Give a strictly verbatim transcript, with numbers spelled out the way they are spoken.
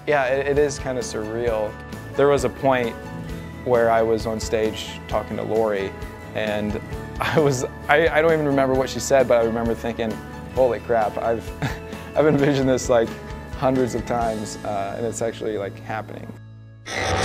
Yeah, it, it is kind of surreal. There was a point where I was on stage talking to Lori, and I was, I, I don't even remember what she said, but I remember thinking, holy crap, I've, I've envisioned this like hundreds of times, uh, and it's actually like happening.